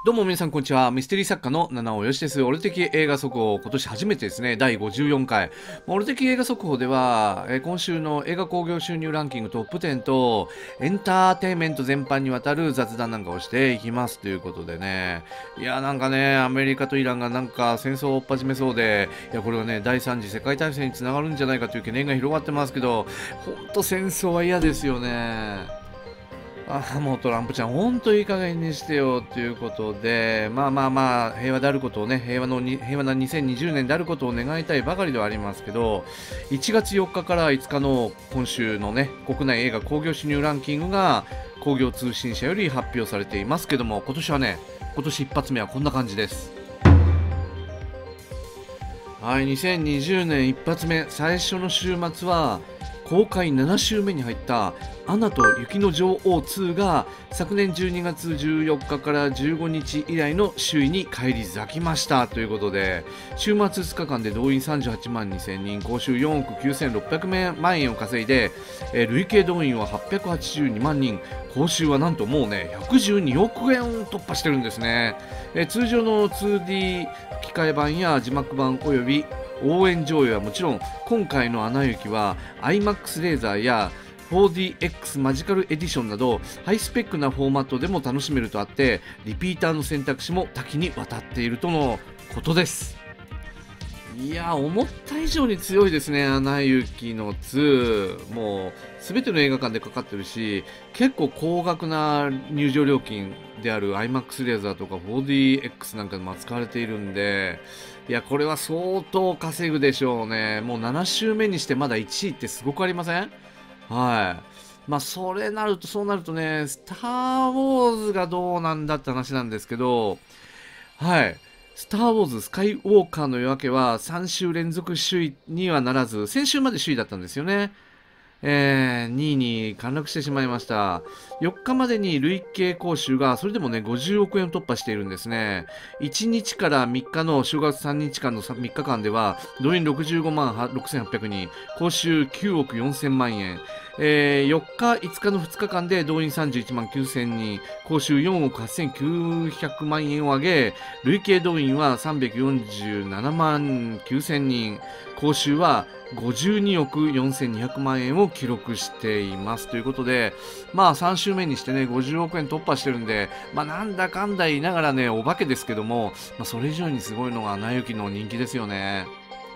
どうも皆さんこんにちは。ミステリー作家の七尾よしです。俺的映画速報、今年初めてですね、第54回。俺的映画速報では、今週の映画興行収入ランキングトップ10と、エンターテインメント全般にわたる雑談なんかをしていきますということでね。いや、なんかね、アメリカとイランがなんか戦争を追っ始めそうで、いや、これはね、第3次世界大戦につながるんじゃないかという懸念が広がってますけど、ほんと戦争は嫌ですよね。もうトランプちゃん、ほんといい加減にしてよということで、平和であることをね、平和な2020年であることを願いたいばかりではありますけど、1月4日から5日の今週のね、国内映画興行収入ランキングが、興行通信社より発表されていますけども、今年一発目はこんな感じです。はい、2020年一発目、最初の週末は、公開7週目に入ったアナと雪の女王2が昨年12月14日から15日以来の首位に返り咲きましたということで、週末2日間で動員38万2000人、興収4億9600万円を稼いで、累計動員は882万人、報酬はなんともうね112億円を突破してるんですね。通常の 2D 吹き替え版や字幕版および応援上映はもちろん、今回のアナ雪は IMAX レーザーや 4DX マジカルエディションなどハイスペックなフォーマットでも楽しめるとあって、リピーターの選択肢も多岐にわたっているとのことです。いや、思った以上に強いですね、アナ雪の2。もう全ての映画館でかかってるし、結構高額な入場料金である IMAX レーザーとか 4DX なんかでも扱われているんで、いや、これは相当稼ぐでしょうね。もう7週目にしてまだ1位ってすごくありません？はい。そうなるとね、スター・ウォーズがどうなんだって話なんですけど、はい。スター・ウォーズ・スカイ・ウォーカーの夜明けは3週連続首位にはならず、先週まで首位だったんですよね。2位に陥落してしまいました。4日までに累計報酬がそれでもね50億円を突破しているんですね。1日から3日の正月3日間の3日間では動員65万6800人、報酬9億4000万円、4日5日の2日間で動員31万9000人、報酬4億8900万円を上げ、累計動員は347万9000人、報酬は52億4200万円を記録していますということで、3週目にしてね50億円突破してるんで、なんだかんだ言いながらねお化けですけども、それ以上にすごいのがアナ雪の人気ですよね。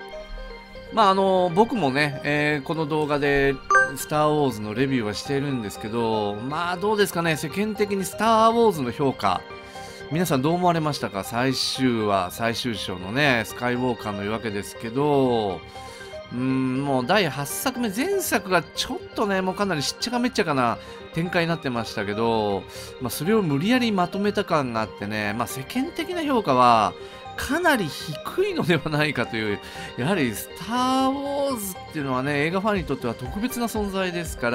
僕もね、この動画でスター・ウォーズのレビューはしているんですけど、どうですかね、世間的にスター・ウォーズの評価、皆さんどう思われましたか？最終章のねスカイウォーカーの夜明けですけど、もう第8作目、前作がちょっとねもうかなりしっちゃかめっちゃかな展開になってましたけど、それを無理やりまとめた感があってね、世間的な評価はかなり低いのではないかという。やはりスター・ウォーズっていうのはね映画ファンにとっては特別な存在ですから、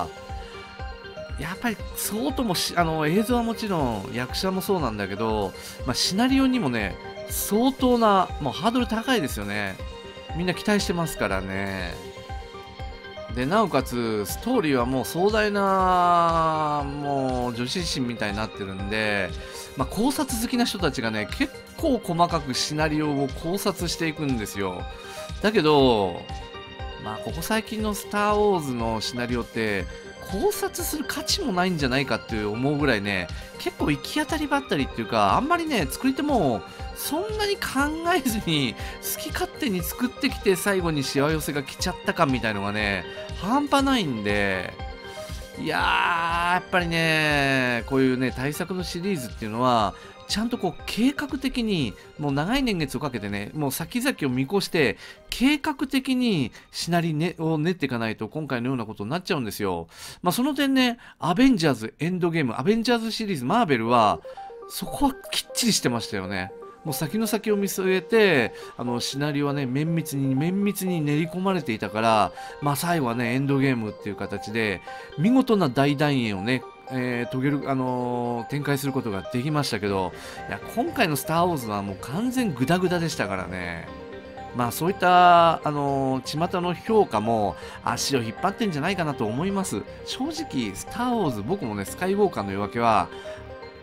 やっぱり相当も映像はもちろん役者もそうなんだけど、シナリオにもね相当なもうハードル高いですよね。みんな期待してますからね。でなおかつストーリーはもう壮大なもう女子誌みたいになってるんで、考察好きな人たちがね結構細かくシナリオを考察していくんですよ。だけどここ最近の「スター・ウォーズ」のシナリオって考察する価値もないんじゃないかって思うぐらいね、結構行き当たりばったりっていうか、あんまりね作り手もそんなに考えずに好き勝手に作ってきて最後にしわ寄せが来ちゃった感みたいのがね半端ないんで、いやーやっぱりねこういうね大作のシリーズっていうのはちゃんとこう計画的にもう長い年月をかけてねもう先々を見越して計画的にシナリオを練っていかないと今回のようなことになっちゃうんですよ。その点ねアベンジャーズエンドゲーム、アベンジャーズシリーズマーベルはそこはきっちりしてましたよね。もう先の先を見据えてシナリオはね綿密に練り込まれていたから、最後はねエンドゲームっていう形で見事な大団円をね遂げる、展開することができましたけど、いや今回の「スター・ウォーズ」はもう完全グダグダでしたからね。そういった巷の評価も足を引っ張ってんじゃないかなと思います。正直「スター・ウォーズ」僕もねスカイウォーカーの夜明けは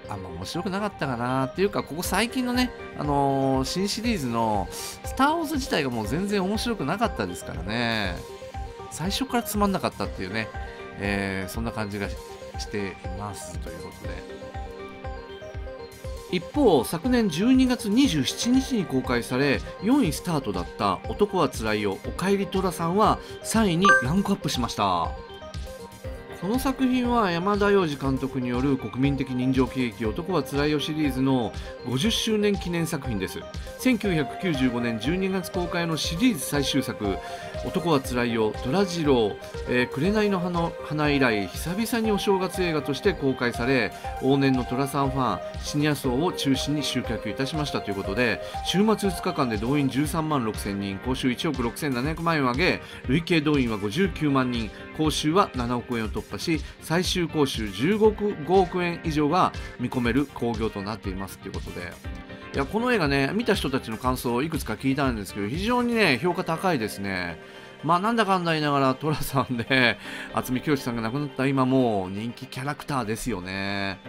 あんま面白くなかったかなっていうか、ここ最近のね、新シリーズのスター・ウォーズ自体がもう全然面白くなかったですからね。最初からつまんなかったっていうね、そんな感じがしていますということで。一方、昨年12月27日に公開され4位スタートだった男はつらいよおかえり寅さんは3位にランクアップしました。この作品は山田洋次監督による国民的人情喜劇男はつらいよシリーズの50周年記念作品です。1995年12月公開のシリーズ最終作男はつらいよ虎次郎、紅の花以来久々にお正月映画として公開され、往年の寅さんファンシニア層を中心に集客いたしましたということで、週末2日間で動員13万6千人、興収1億6700万円を上げ、累計動員は59万人、興収は7億円を突破し、最終興収15億円以上が見込める興行となっていますということで、いやこの映画ね、見た人たちの感想をいくつか聞いたんですけど、非常にね評価高いですね。まあなんだかんだ言いながら寅さんで渥美清さんが亡くなった今も人気キャラクターですよね。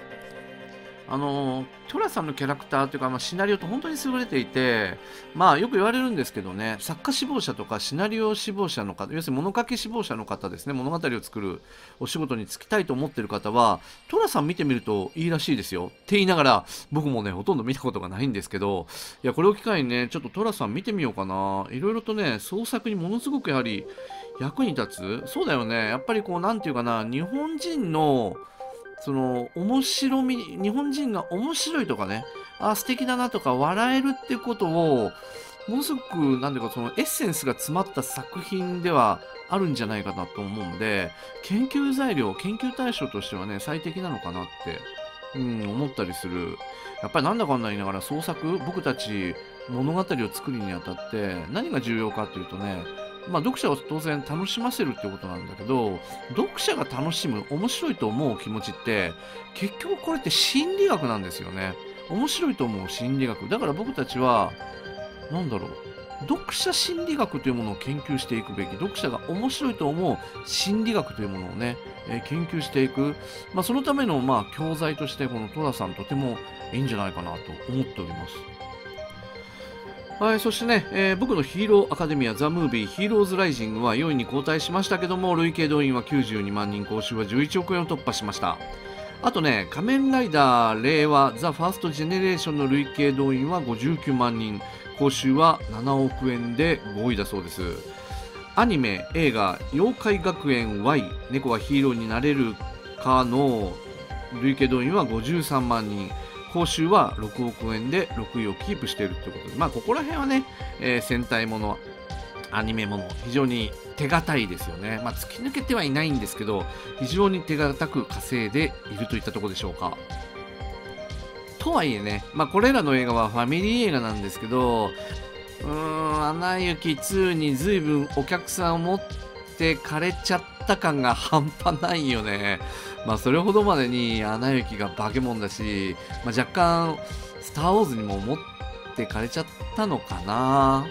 寅さんのキャラクターというか、シナリオと本当に優れていて、よく言われるんですけどね、作家志望者とかシナリオ志望者の方、要するに物書き志望者の方ですね、物語を作るお仕事に就きたいと思っている方は寅さん見てみるといいらしいですよって言いながら、僕もねほとんど見たことがないんですけど、いやこれを機会にねちょっと寅さん見てみようかな。いろいろとね創作にものすごくやはり役に立つ。そうだよね、やっぱりこうなんていうかな、日本人のその面白み、日本人が面白いとかね、素敵だなとか笑えるっていうことをものすごくなんていうか、そのエッセンスが詰まった作品ではあるんじゃないかなと思うんで、研究材料、研究対象としてはね最適なのかなって、思ったりする。やっぱりなんだかんだ言いながら創作、僕たち物語を作るにあたって何が重要かっていうとね、読者を当然楽しませるってことなんだけど、読者が楽しむ、面白いと思う気持ちって結局これって心理学なんですよね。面白いと思う心理学だから、僕たちはなんだろう、読者心理学というものを研究していくべき、読者が面白いと思う心理学というものをね、研究していく、そのための教材としてこの寅さんとてもいいんじゃないかなと思っております。はい、そしてね、僕のヒーローアカデミアザ・ムービーヒーローズ・ライジングは4位に後退しましたけども、累計動員は92万人、興収は11億円を突破しました。あとね、仮面ライダー令和ザ・ファースト・ジェネレーションの累計動員は59万人、興収は7億円で5位だそうです。アニメ、映画、妖怪学園 Y、猫はヒーローになれるかの累計動員は53万人、報酬は6億円で6位をキープしているということで、ここら辺はね、戦隊もの、アニメもの、非常に手堅いですよね。突き抜けてはいないんですけど、非常に手堅く稼いでいるといったところでしょうか。とはいえね、これらの映画はファミリー映画なんですけど、アナ雪2に随分お客さんを持ってかれちゃった感が半端ないよね。それほどまでにアナ雪が化け物だし、若干スター・ウォーズにも持ってかれちゃったのかな。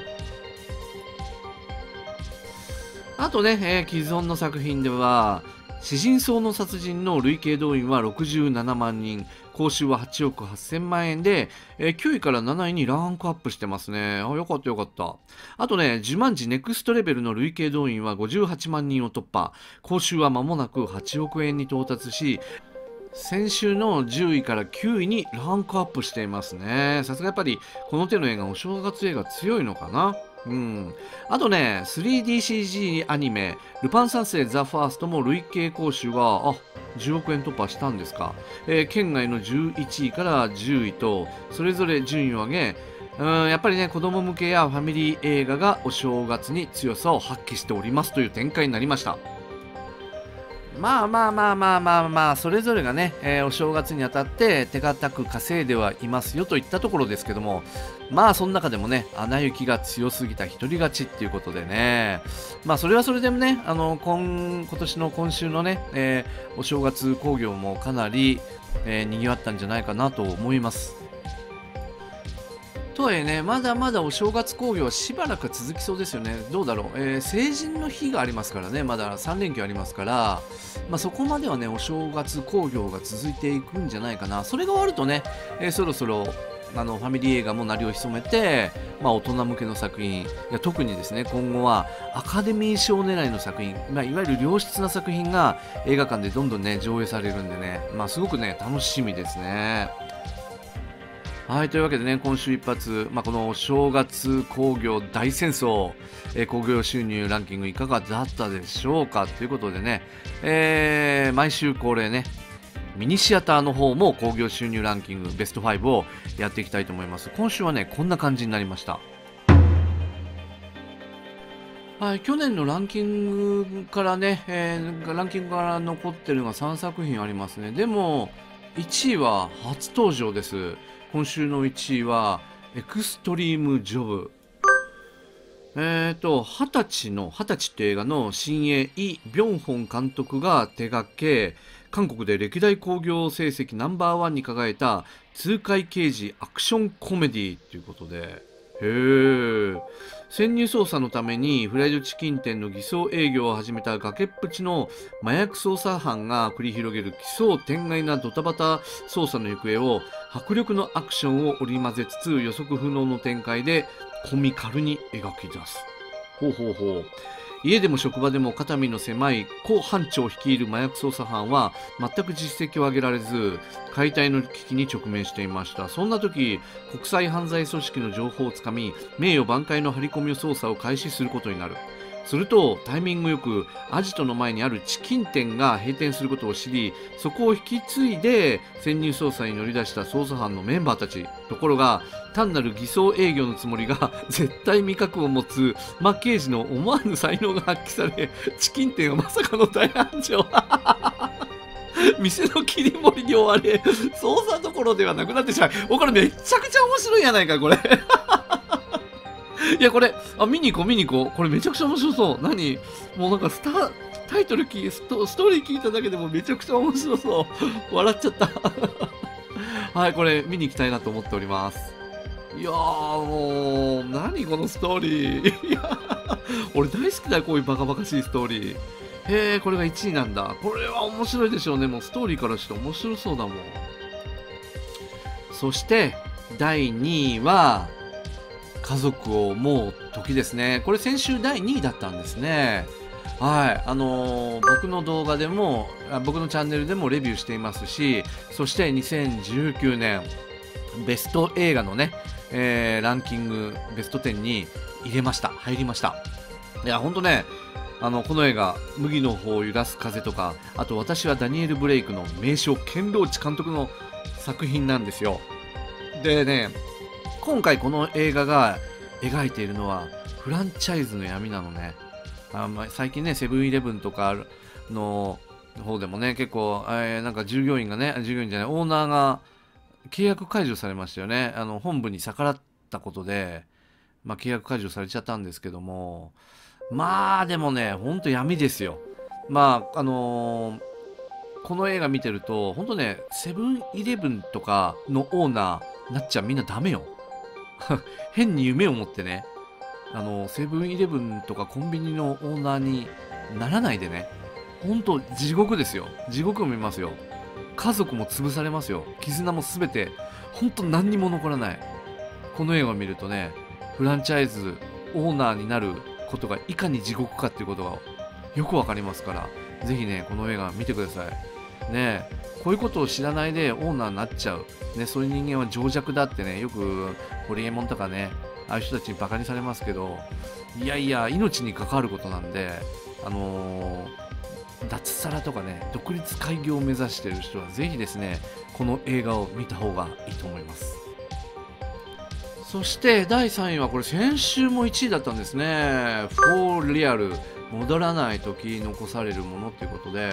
あとね、既存の作品では詩人層の殺人の累計動員は67万人、興収は8億8000万円で、9位から7位にランクアップしてますね。よかったよかった。あとね、ジュマンジネクストレベルの累計動員は58万人を突破、興収は間もなく8億円に到達し、先週の10位から9位にランクアップしていますね。さすがやっぱりこの手の映画、お正月映画強いのかな。あとね、3DCG アニメ「ルパン三世ザ・ファースト」も累計興収が10億円突破したんですか。県外の11位から10位とそれぞれ順位を上げ、やっぱりね子供向けやファミリー映画がお正月に強さを発揮しておりますという展開になりました。それぞれがね、お正月にあたって手堅く稼いではいますよといったところですけども、その中でもね、アナ雪が強すぎた一人勝ちっていうことでね、それはそれでもね、今年の今週のね、お正月興行もかなり、賑わったんじゃないかなと思います。 とはいえね、まだまだお正月興行はしばらく続きそうですよね。どうだろう、成人の日がありますからね、まだ3連休ありますから、そこまではね、お正月興行が続いていくんじゃないかな。それが終わるとね、そろそろファミリー映画も鳴りを潜めて、大人向けの作品、いや特にですね、今後はアカデミー賞狙いの作品、いわゆる良質な作品が映画館でどんどんね、上映されるんでね、すごくね、楽しみですね。はい、というわけでね、今週一発、この正月興行大戦争、興行収入ランキングいかがだったでしょうかということでね、毎週恒例ね、ミニシアターの方も興行収入ランキングベスト5をやっていきたいと思います。今週はね、こんな感じになりました。はい、去年のランキングからね、ランキングから残ってるのが3作品ありますね。でも、1位は初登場です。今週の1位は、エクストリームジョブ。20歳って映画の新鋭イ・ビョンホン監督が手掛け、韓国で歴代興行成績ナンバーワンに輝いた痛快刑事アクションコメディということで、潜入捜査のためにフライドチキン店の偽装営業を始めた崖っぷちの麻薬捜査班が繰り広げる奇想天外なドタバタ捜査の行方を迫力のアクションを織り交ぜつつ予測不能の展開でコミカルに描き出す。家でも職場でも肩身の狭いコ班長率いる麻薬捜査班は全く実績を上げられず解体の危機に直面していました。そんな時、国際犯罪組織の情報をつかみ名誉挽回の張り込み捜査を開始することになる。するとタイミングよくアジトの前にあるチキン店が閉店することを知り、そこを引き継いで潜入捜査に乗り出した捜査班のメンバーたち。ところが単なる偽装営業のつもりが絶対味覚を持つ刑事の思わぬ才能が発揮され、チキン店はまさかの大繁盛店の切り盛りに追われ捜査どころではなくなってしまう。これめちゃくちゃ面白いやないかこれいやこれ見に行こうこれめちゃくちゃ面白そう。もうなんかタイトルストーリー聞いただけでもめちゃくちゃ面白そう笑っちゃったはい、これ見に行きたいなと思っております。いやーもう何このストーリーいや俺大好きだよ、こういうバカバカしいストーリー。へえ、これが1位なんだ。これは面白いでしょうね。もうストーリーからして面白そうだもん。そして第2位は家族を思う時ですね。これ先週第2位だったんですね。はい、僕の動画でも僕のチャンネルでもレビューしていますし、そして2019年ベスト映画のね、ランキングベスト10に入りました。いやほんとね、この映画麦の方を揺らす風とか、あと私はダニエル・ブレイクの名将ケンローチ監督の作品なんですよ。でね、今回この映画が描いているのはフランチャイズの闇なのね。最近ね、セブンイレブンとかの方でもね、結構、なんか従業員じゃない、オーナーが契約解除されましたよね。本部に逆らったことで、契約解除されちゃったんですけども、でもね、ほんと闇ですよ。この映画見てると、ほんとね、セブンイレブンとかのオーナーなっちゃみんなダメよ。変に夢を持ってね、セブンイレブンとかコンビニのオーナーにならないでね。ほんと地獄ですよ。地獄を見ますよ。家族も潰されますよ。絆もすべてほんと何にも残らない。この映画を見るとね、フランチャイズオーナーになることがいかに地獄かっていうことがよくわかりますから、ぜひねこの映画見てくださいね。こういうことを知らないでオーナーになっちゃうね、そういう人間は情弱だってね、よくホリエモンとかね、ああいう人たちにバカにされますけど、いやいや命に関わることなんで、脱サラとかね、独立開業を目指している人はぜひですねこの映画を見た方がいいと思います。そして第3位はこれ先週も1位だったんですね。フォーリアル、戻らない時残されるものということで、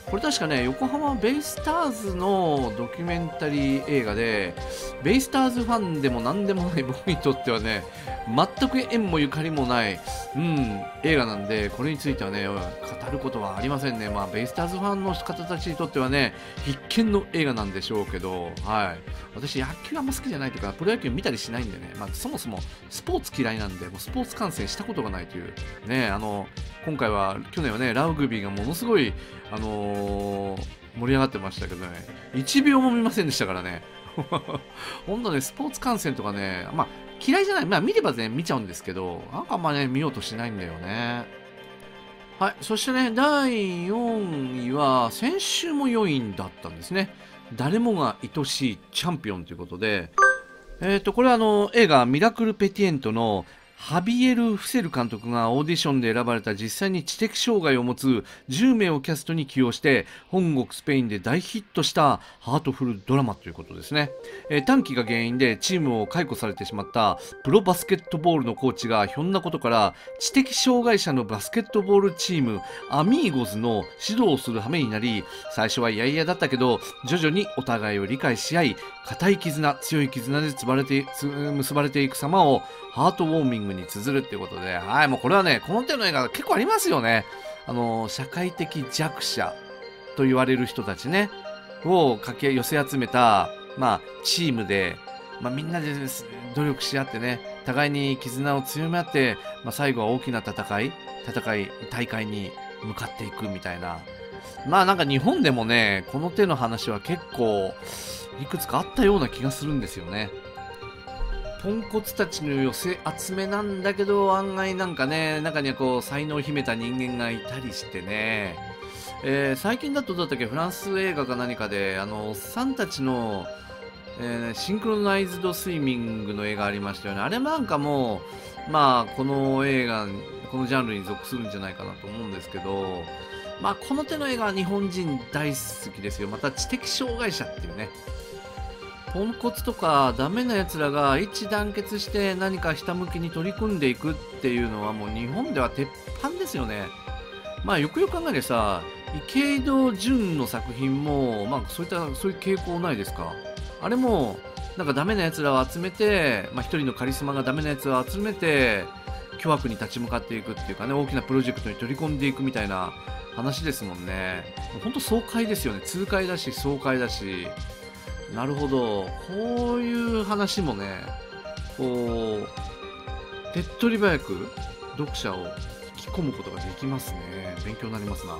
これ確かね、横浜ベイスターズのドキュメンタリー映画で、ベイスターズファンでも何でもない僕にとってはね、全く縁もゆかりもない、映画なんで、これについてはね、語ることはありませんね。まあ、ベイスターズファンの方たちにとってはね、必見の映画なんでしょうけど、はい。私、野球あんま好きじゃないというか、プロ野球見たりしないんでね、まあ、そもそもスポーツ嫌いなんで、もうスポーツ観戦したことがないという、ね、今回は、去年はね、ラグビーがものすごい、盛り上がってましたけどね、1秒も見ませんでしたからね。本当ね、スポーツ観戦とかね、まあ、嫌いじゃない、まあ、見ればね、見ちゃうんですけど、なんかあんまね、見ようとしないんだよね。はい、そしてね、第4位は、先週も4位だったんですね。誰もが愛しいチャンピオンということで、これは映画ミラクル・ペティエントのハビエル・フセル監督がオーディションで選ばれた実際に知的障害を持つ10名をキャストに起用して本国スペインで大ヒットしたハートフルドラマということですね。短期が原因でチームを解雇されてしまったプロバスケットボールのコーチがひょんなことから知的障害者のバスケットボールチームアミーゴズの指導をする羽目になり、最初は嫌々だったけど徐々にお互いを理解し合い、固い絆、強い絆で結ばれていく様をハートウォーミングに綴るっていうことで、はい、もうこれはね、この手の映画結構ありますよね。社会的弱者と言われる人たちね、を寄せ集めた、まあ、チームで、まあ、みんなで努力し合ってね、互いに絆を強め合って、まあ、最後は大きな大会に向かっていくみたいな。まあなんか日本でもね、この手の話は結構いくつかあったような気がするんですよね。ポンコツたちの寄せ集めなんだけど、案外なんかね、中にはこう才能を秘めた人間がいたりしてね、最近だとどうだったっけ、フランス映画か何かでおっさんたちの、シンクロナイズドスイミングの映画ありましたよね。あれなんかもまあこのジャンルに属するんじゃないかなと思うんですけど、まあこの手の映画は日本人大好きですよ。また知的障害者っていうね、ポンコツとかダメなやつらが一致団結して何かひたむきに取り組んでいくっていうのはもう日本では鉄板ですよね。まあよくよく考えてさ、池井戸潤の作品もまあそういう傾向ないですか。あれもなんかダメなやつらを集めて、まあ一人のカリスマがダメなやつを集めて巨悪に立ち向かっていくっていうかね、大きなプロジェクトに取り込んでいくみたいな話ですもんね。ほんと爽快ですよね。痛快だし爽快だし。なるほど。こういう話もね、こう、手っ取り早く読者を引き込むことができますね。勉強になりますな。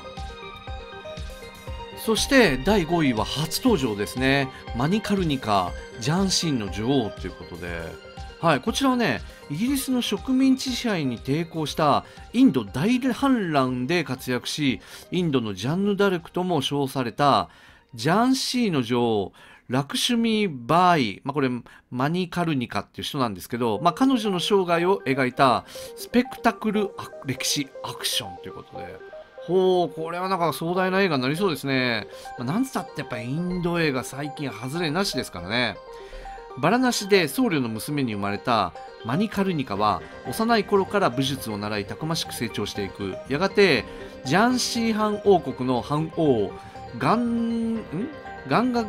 そして第5位は初登場ですね。マニカルニカ、ジャンシーンの女王ということで、はい、こちらはね、イギリスの植民地支配に抵抗したインド大反乱で活躍し、インドのジャンヌ・ダルクとも称されたジャンシーの女王、ラクシュミー・バーイ、これマニカルニカっていう人なんですけど、彼女の生涯を描いたスペクタクル歴史アクションということで、これはなんか壮大な映画になりそうですね。なんつったってやっぱりインド映画最近外れなしですからね。バラナシで僧侶の娘に生まれたマニカルニカは幼い頃から武術を習いたくましく成長していく。やがてジャンシーハン王国のハ王ガンガンガ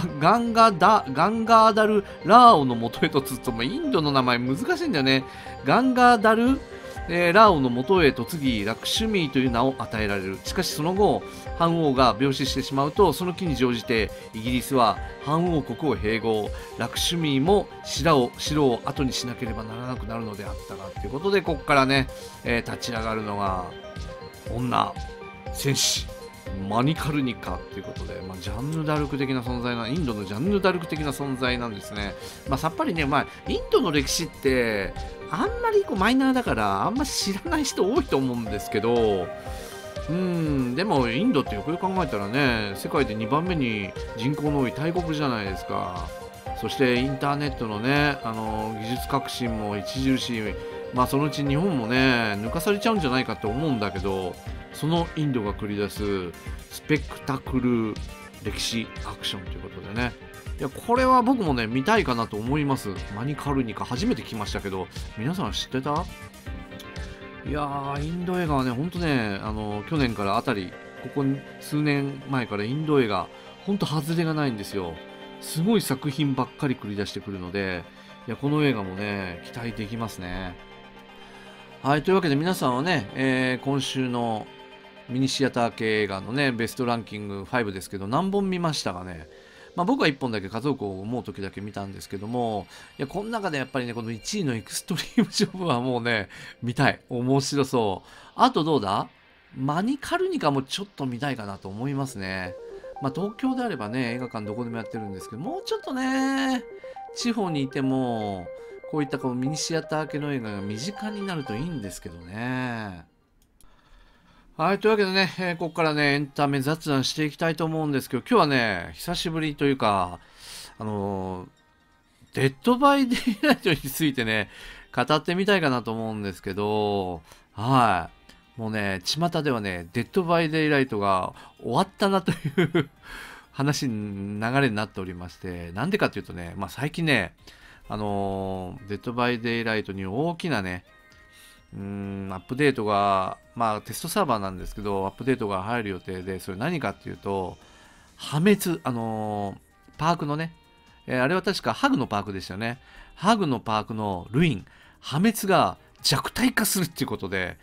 ーダル・ラーオの元へとつと、インドの名前難しいんだよね。ガンガーダル・ラーオの元へ嫁ぎ、ラクシュミーという名を与えられる。しかしその後、ハン王が病死してしまうと、その機に乗じて、イギリスはハン王国を併合。ラクシュミーも城を後にしなければならなくなるのであったが、ということで、ここからね、立ち上がるのが、女、戦士。マニカルニカっていうことで、ジャンヌ・ダルク的な存在インドのジャンヌ・ダルク的な存在なんですね。さっぱりね、インドの歴史ってあんまりマイナーだからあんま知らない人多いと思うんですけど、でもインドってよくよく考えたらね、世界で2番目に人口の多い大国じゃないですか。そしてインターネットのね、技術革新も著しい。そのうち日本もね、抜かされちゃうんじゃないかって思うんだけど、そのインドが繰り出すスペクタクル歴史アクションということでね。いや、これは僕もね、見たいかなと思います。マニカルニカ初めて聞きましたけど、皆さん知ってた？いやー、インド映画はね、ほんとね、去年からあたり、 ここ数年前からインド映画、ほんと外れがないんですよ。すごい作品ばっかり繰り出してくるので、いや、この映画もね、期待できますね。はい、というわけで皆さんはね、今週のミニシアター系映画のね、ベストランキング5ですけど、何本見ましたかね。まあ、僕は1本だけ家族を思う時だけ見たんですけども、いや、この中でやっぱりね、この1位のエクストリーム勝負はもうね、見たい。面白そう。あとどうだ、マニカルニカもちょっと見たいかなと思いますね。まあ、東京であればね、映画館どこでもやってるんですけど、もうちょっとね、地方にいても、こういったこのミニシアター系の映画が身近になるといいんですけどね。はい、というわけでね、ここからね、エンタメ雑談していきたいと思うんですけど、今日はね、久しぶりというか、あのーデッドバイデイライトについてね、語ってみたいかなと思うんですけど、はい。もうね、巷ではね、デッドバイデイライトが終わったなという話に流れになっておりまして、なんでかっていうとね、まあ最近ね、デッドバイデイライトに大きなね、アップデートが、まあテストサーバーなんですけど、アップデートが入る予定で、それ何かっていうと、破滅、パークのね、あれは確かハグのパークでしたよね。ハグのパークのルイン、破滅が弱体化するっていうことで、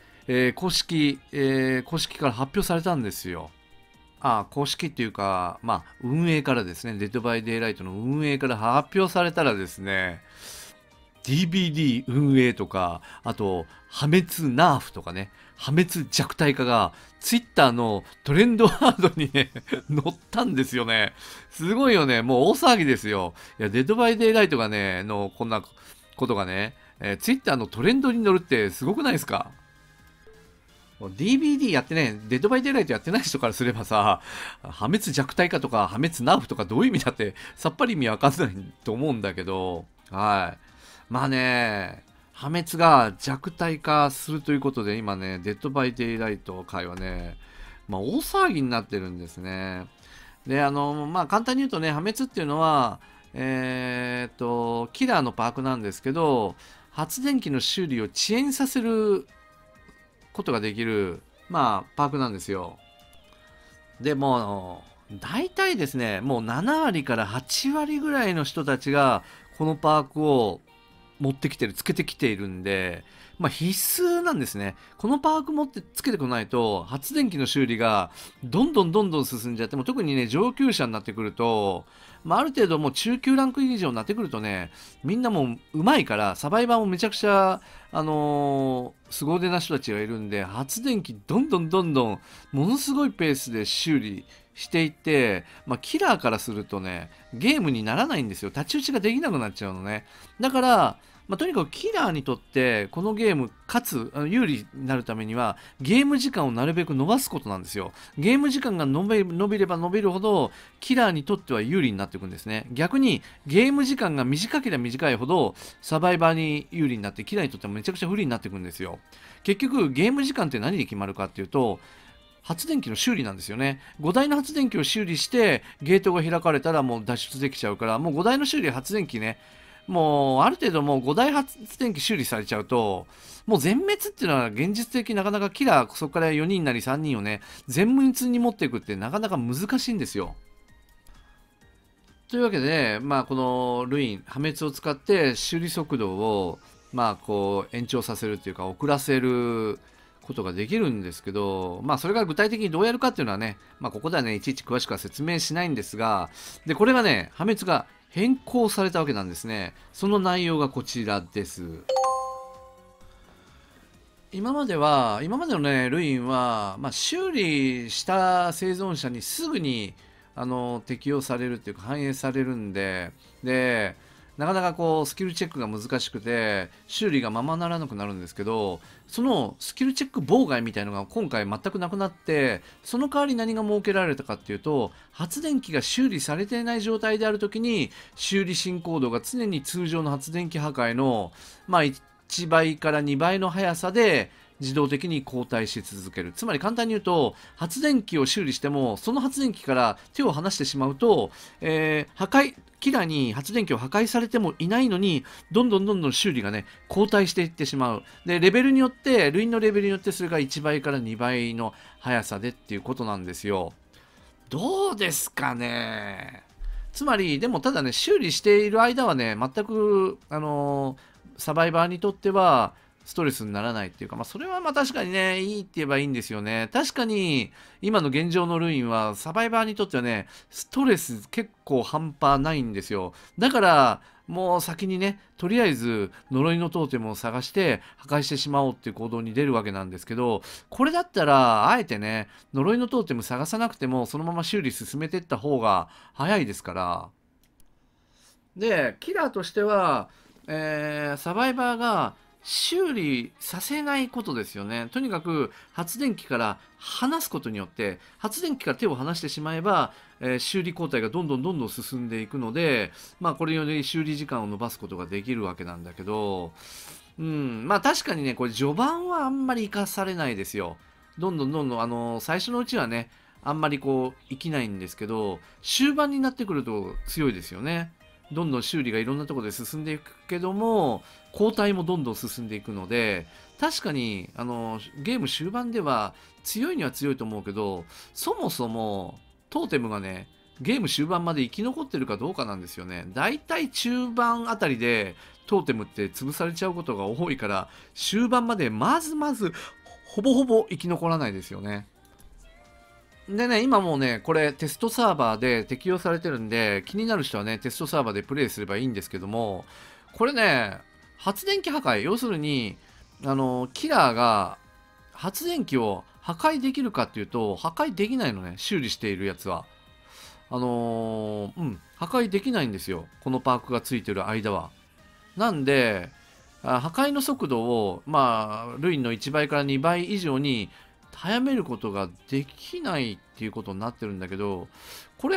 公式から発表されたんですよ。公式っていうか、まあ、運営からですね、デッドバイデイライトの運営から発表されたらですね、DVD 運営とか、あと、破滅ナーフとかね、破滅弱体化が、ツイッターのトレンドワードにね、載ったんですよね。すごいよね。もう大騒ぎですよ。いや、デッドバイデイライトがね、こんなことがね、ツイッターのトレンドに乗るってすごくないですか？DVD やってね、デッドバイデイライトやってない人からすればさ、破滅弱体化とか破滅ナーフとかどういう意味だってさっぱり意味わかんないと思うんだけど、はい。まあね、破滅が弱体化するということで、今ね、デッドバイデイライト界はね、まあ大騒ぎになってるんですね。で、まあ簡単に言うとね、破滅っていうのは、キラーのパークなんですけど、発電機の修理を遅延させることができる、まあ、パークなんですよ。でも、大体ですね、もう7割から8割ぐらいの人たちが、このパークを持ってきてる、つけてきているんで、まあ必須なんですね。このパーク持ってつけてこないと、発電機の修理がどんどん進んじゃって、も特にね、上級者になってくると、まあある程度もう中級ランク以上になってくるとね、みんなもう上手いから、サバイバーもめちゃくちゃ、凄腕な人たちがいるんで、発電機どんどん、ものすごいペースで修理していって、まあキラーからするとね、ゲームにならないんですよ。太刀打ちができなくなっちゃうのね。だから、まあ、とにかくキラーにとってこのゲームかつ有利になるためにはゲーム時間をなるべく伸ばすことなんですよ。ゲーム時間が伸びれば伸びるほどキラーにとっては有利になっていくんですね。逆にゲーム時間が短ければ短いほどサバイバーに有利になってキラーにとってはめちゃくちゃ不利になっていくんですよ。結局ゲーム時間って何で決まるかっていうと発電機の修理なんですよね。5台の発電機を修理してゲートが開かれたらもう脱出できちゃうからもう5台の修理発電機ねもうある程度もう5台発電機修理されちゃうともう全滅っていうのは現実的なかなかキラーそこから4人なり3人をね全滅に持っていくってなかなか難しいんですよ。というわけで、まあ、このルイン破滅を使って修理速度をまあこう延長させるっていうか遅らせることができるんですけど、まあそれが具体的にどうやるかっていうのはね、まあここではね、いちいち詳しくは説明しないんですが、で、これがね、破滅が変更されたわけなんですね。その内容がこちらです。今までのね、ルインは、まあ、修理した生存者にすぐに適用されるっていうか反映されるんで、なかなかこうスキルチェックが難しくて修理がままならなくなるんですけど、そのスキルチェック妨害みたいのが今回全くなくなって、その代わり何が設けられたかっていうと、発電機が修理されていない状態であるときに修理進行度が常に通常の発電機破壊のまあ1倍から2倍の速さで自動的に交代し続ける。つまり簡単に言うと、発電機を修理しても、その発電機から手を離してしまうと、キラーに発電機を破壊されてもいないのに、どんどん修理がね、交代していってしまう。で、レベルによって、類のレベルによってそれが1倍から2倍の速さでっていうことなんですよ。どうですかね。つまり、でもただね、修理している間はね、全く、サバイバーにとっては、ストレスにならないっていうか、まあ、それはまあ確かにね、いいって言えばいいんですよね。確かに、今の現状のルインは、サバイバーにとってはね、ストレス結構半端ないんですよ。だから、もう先にね、とりあえず呪いのトーテムを探して破壊してしまおうっていう行動に出るわけなんですけど、これだったら、あえてね、呪いのトーテム探さなくても、そのまま修理進めていった方が早いですから。で、キラーとしては、サバイバーが修理させないことですよね。とにかく発電機から離すことによって、発電機から手を離してしまえば、修理工程がどんどん進んでいくので、まあこれにより修理時間を延ばすことができるわけなんだけど、うん、まあ確かにね、これ序盤はあんまり活かされないですよ。どんどん、最初のうちはね、あんまりこう、生きないんですけど、終盤になってくると強いですよね。どんどん修理がいろんなところで進んでいくけども、交代もどんどん進んでいくので、確かに、ゲーム終盤では強いには強いと思うけど、そもそも、トーテムがね、ゲーム終盤まで生き残ってるかどうかなんですよね。だいたい中盤あたりでトーテムって潰されちゃうことが多いから、終盤までまずほぼほぼ生き残らないですよね。でね、今もうね、これテストサーバーで適用されてるんで、気になる人はね、テストサーバーでプレイすればいいんですけども、これね、発電機破壊、要するに、キラーが発電機を破壊できるかっていうと、破壊できないのね、修理しているやつは。破壊できないんですよ。このパークがついてる間は。なんで、破壊の速度を、まあ、ルインの1倍から2倍以上に早めることができないっていうことになってるんだけど、これ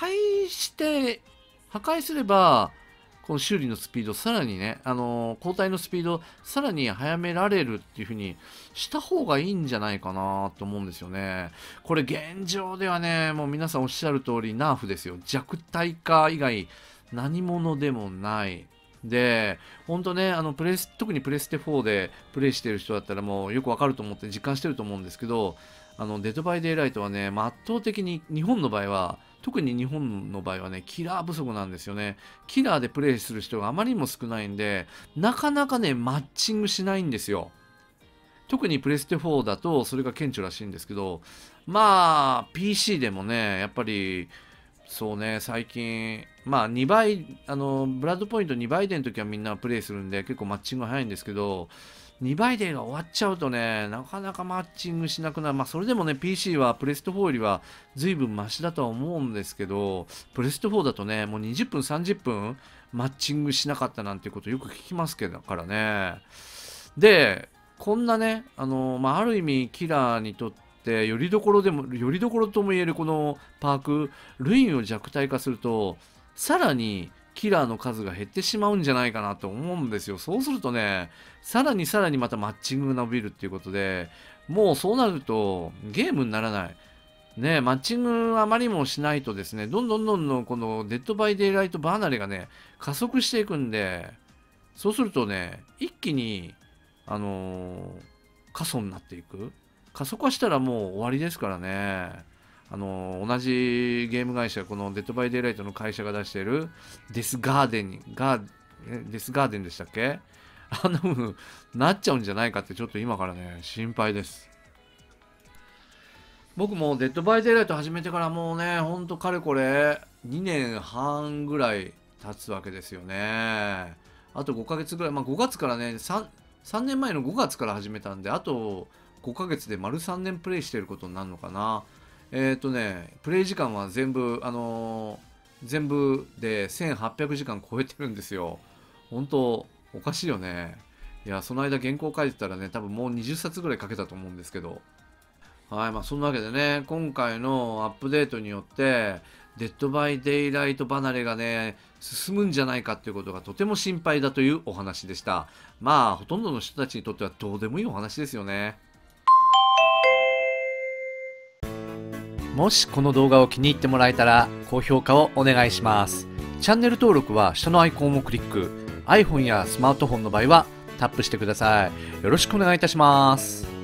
破壊すれば、この修理のスピードさらにね、交代のスピードさらに速められるっていう風にした方がいいんじゃないかなと思うんですよね。これ現状ではね、もう皆さんおっしゃる通りナーフですよ。弱体化以外何者でもない。で、ほんとね、特にプレステ4でプレイしてる人だったらもうよくわかると思って実感してると思うんですけど、デッドバイデイライトはね、圧倒的に日本の場合は、特に日本の場合はね、キラー不足なんですよね。キラーでプレイする人があまりにも少ないんで、なかなかね、マッチングしないんですよ。特にプレステ4だとそれが顕著らしいんですけど、まあ、PC でもね、やっぱり、そうね、最近、まあ2倍、ブラッドポイント2倍での時はみんなプレイするんで結構マッチングが早いんですけど、2倍デーが終わっちゃうとね、なかなかマッチングしなくなる。まあそれでもね、PC はプレステ4よりは随分マシだとは思うんですけど、プレステ4だとね、もう20分、30分マッチングしなかったなんていうことよく聞きますけどからね。で、こんなね、ある意味キラーにとって、よりどころとも言えるこのパーク、ルインを弱体化すると、さらにキラーの数が減ってしまうんじゃないかなと思うんですよ。そうするとね、さらにまたマッチングが伸びるっていうことで、もうそうなるとゲームにならない。ね、マッチングあまりもしないとですね、どんどんこのデッドバイデイライト離れがね、加速していくんで、そうするとね、一気にあの過疎になっていく。過疎化したらもう終わりですからね。同じゲーム会社、このデッドバイデイライトの会社が出しているデスガーデンでしたっけ。なっちゃうんじゃないかってちょっと今からね、心配です。僕もデッドバイデイライト始めてからもうね、ほんとかれこれ2年半ぐらい経つわけですよね。あと5ヶ月ぐらい、まあ5月からね、3年前の5月から始めたんで、あと5ヶ月で丸3年プレイしてることになるのかな。プレイ時間は全部で1800時間超えてるんですよ。本当おかしいよね。いや、その間原稿書いてたらね、多分もう20冊ぐらい書けたと思うんですけど。はい、まあそんなわけでね、今回のアップデートによって、 デッドバイデイライト離れがね、進むんじゃないかっていうことがとても心配だというお話でした。まあ、ほとんどの人たちにとってはどうでもいいお話ですよね。もしこの動画を気に入ってもらえたら、高評価をお願いします。チャンネル登録は下のアイコンをクリック。iPhone やスマートフォンの場合はタップしてください。よろしくお願いいたします。